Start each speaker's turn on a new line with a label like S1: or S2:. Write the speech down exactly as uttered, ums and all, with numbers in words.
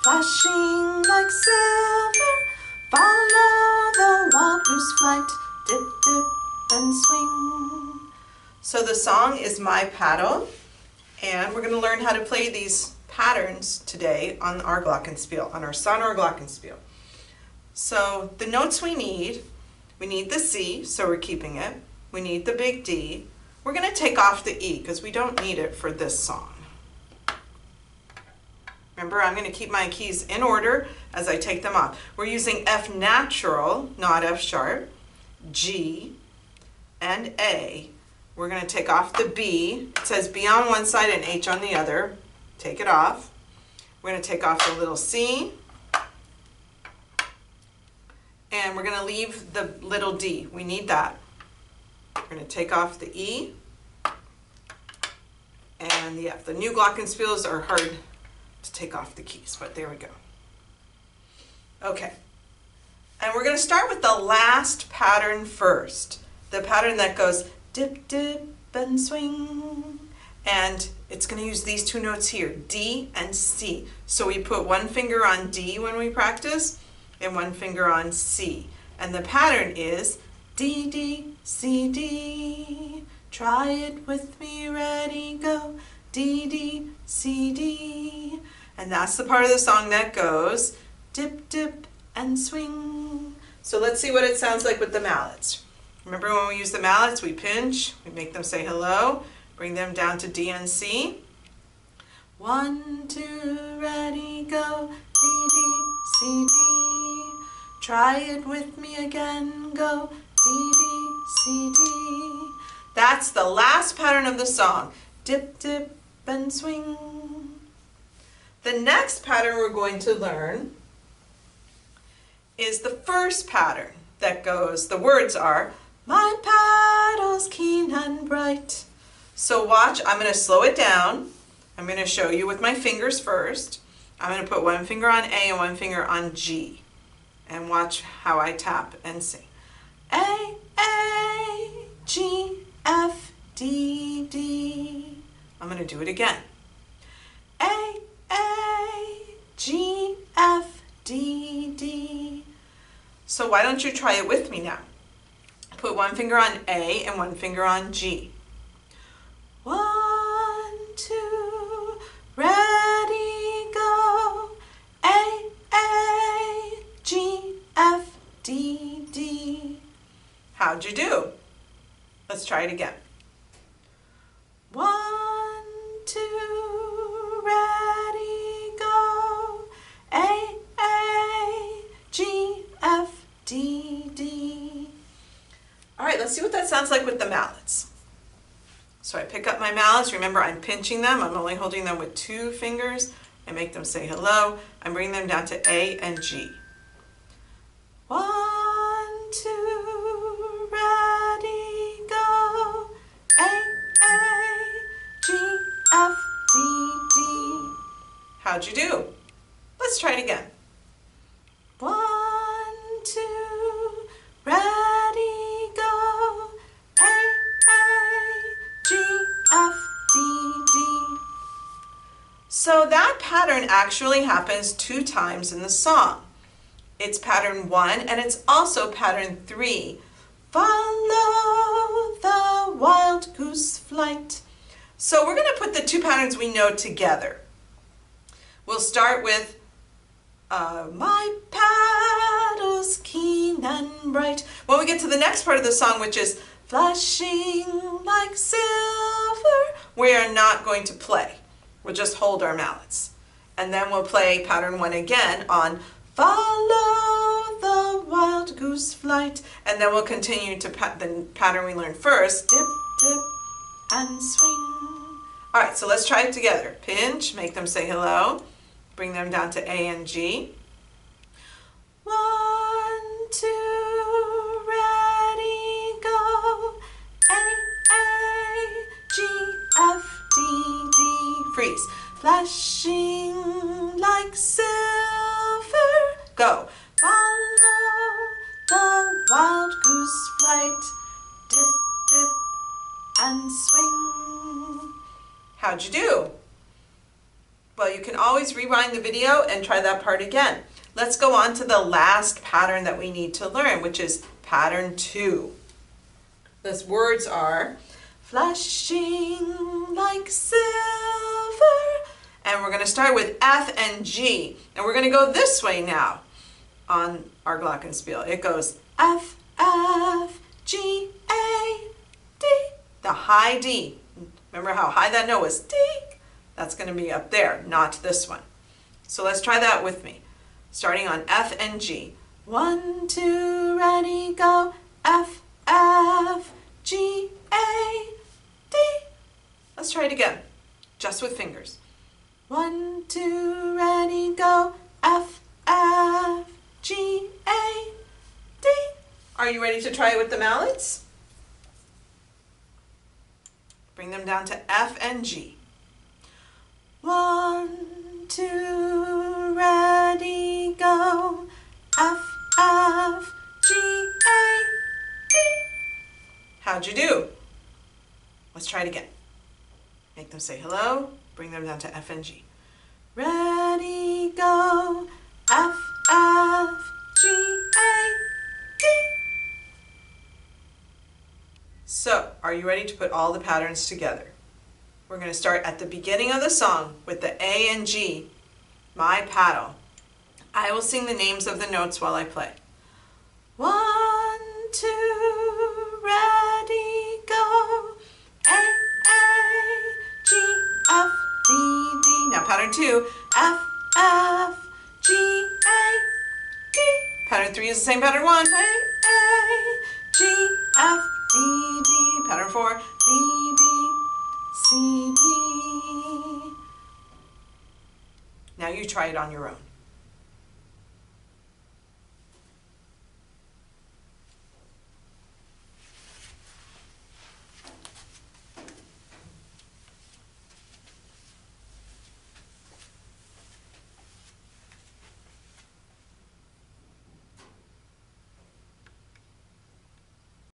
S1: flashing like silver. Follow the wild goose flight, dip, dip, and swing. So the song is My Paddle, and we're going to learn how to play these patterns today on our Glockenspiel, on our Sonor Glockenspiel. So the notes we need, we need the C, so we're keeping it. We need the big D. We're going to take off the E because we don't need it for this song. Remember, I'm going to keep my keys in order as I take them off. We're using F natural, not F sharp, G, and A. We're going to take off the B. It says B on one side and H on the other. Take it off. We're going to take off the little C. And we're going to leave the little D. We need that. We're going to take off the E and the F. The new Glockenspiels are hard to take off the keys, but there we go. Okay. And we're going to start with the last pattern first. The pattern that goes dip, dip, and swing. And it's going to use these two notes here, D and C. So we put one finger on D when we practice and one finger on C. And the pattern is D, D, C, D. Try it with me, ready, go. D, D, C, D. And that's the part of the song that goes dip, dip, and swing. So let's see what it sounds like with the mallets. Remember when we use the mallets, we pinch, we make them say hello, bring them down to D and C. One, two, ready, go. D, D, C, D. Try it with me again, go. D, D, C, D. That's the last pattern of the song. Dip, dip, and swing. The next pattern we're going to learn is the first pattern that goes, the words are, my paddle's keen and bright. So watch, I'm going to slow it down. I'm going to show you with my fingers first. I'm going to put one finger on A and one finger on G. And watch how I tap and sing. A, A, G, F, D, D. I'm going to do it again. A, A, G, F, D, D. So why don't you try it with me now? Put one finger on A and one finger on G. One, two, ready, go. A, A, G, F, D, D. How'd you do? Let's try it again. One, two, ready, go. A, A, G, F, D, D. All right, let's see what that sounds like with the mallets. So I pick up my mallets. Remember, I'm pinching them. I'm only holding them with two fingers. I make them say hello. I'm bringing them down to A and G. One, two, ready, go. A, A, G, F, D, D. How'd you do? Let's try it again. One, two, ready, go. A, A, G, F, D, D. So that pattern actually happens two times in the song. It's pattern one and it's also pattern three. Follow the wild goose flight. So we're going to put the two patterns we know together. We'll start with uh, my paddle's keen and bright. When we get to the next part of the song, which is flashing like silver, we are not going to play. We'll just hold our mallets. And then we'll play pattern one again on follow the wild goose flight. And then we'll continue to pa the pattern we learned first. Dip, dip, and swing. All right, so let's try it together. Pinch, make them say hello. Bring them down to A and G. One, two, ready, go. A, A, G, F, D, D. Freeze. Flashing like silver. Go. Follow the wild goose flight. Dip, dip, and swing. How'd you do? Well, you can always rewind the video and try that part again. Let's go on to the last pattern that we need to learn, which is pattern two. Those words are flashing like silver. And we're going to start with F and G. And we're going to go this way now on our Glockenspiel. It goes F, F, G, A, D. The high D. Remember how high that note was? D. That's going to be up there, not this one. So let's try that with me. Starting on F and G. One, two, ready, go. F, F, G, A, D. Let's try it again, just with fingers. One, two, ready, go. F, F, G, A, D. Are you ready to try it with the mallets? Bring them down to F and G. One, two, ready, go. F, F, G, A, D. How'd you do? Let's try it again. Make them say hello. Bring them down to F and G. Ready, go. F, F, G, A, D. So, are you ready to put all the patterns together? We're going to start at the beginning of the song with the A and G, my paddle. I will sing the names of the notes while I play. One, two, ready, go. A, A, G, F, D, D. Now pattern two, F, F, G, A, D. Pattern three is the same pattern one. A, A, G, F, D, D. Pattern four, D, D, C, D. Now you try it on your own.